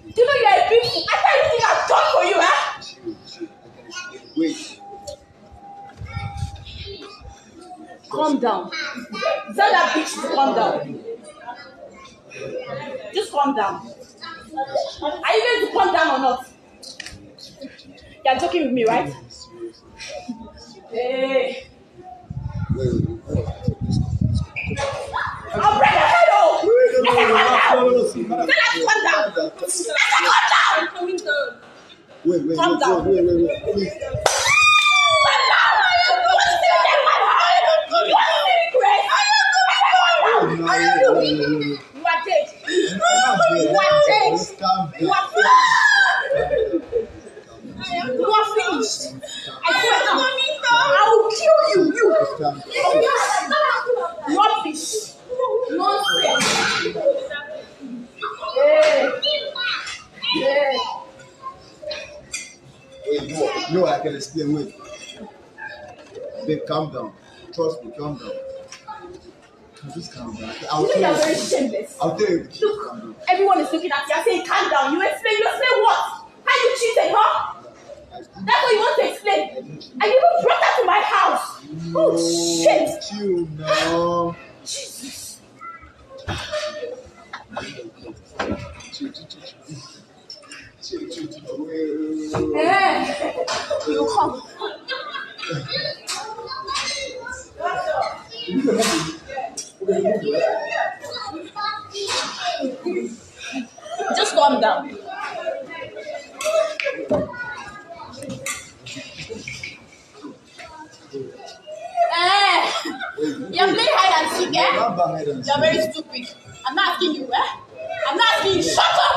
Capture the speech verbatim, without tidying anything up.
Do you know you're a big fool? After everything I've done for you, huh? Wait. Calm down. Tell that bitch to calm down. Just calm down. Are you going to calm down or not? You're joking with me, right? Hey. I'll break your head off! Let her calm down! Let her calm down! Let her calm down! Calm down! Wait, wait, calm wait, down! wait, wait, wait, wait, please. Calm down! You want to see me get mad? You want to see me crazy? No, no, no, no, no. You are dead! I'm not dead. You are dead! Let's calm You down. are finished! You are finished! I swear to God, I will kill you! You! Rubbish! Nonsense! Hey! Hey! Wait, no, no, I can explain. Wait. Babe, calm down. Trust me, calm down. Just calm down. I'll You know tell you're very you. shameless. I'll tell you. Look, everyone is looking at you and saying, calm down. You explain, you explain what? How you cheated, huh? That's what you want to explain. And you even brought her to my house. No, Oh, shit. Chill now. Jesus. Chill, chill, chill, chill. Chill, chill, chill. Wait, wait, wait, wait. Hey, you come. Just calm down. Eh, you're playing hide and seek, eh? You're very stupid. I'm not asking you, eh? I'm not asking you. Shut up!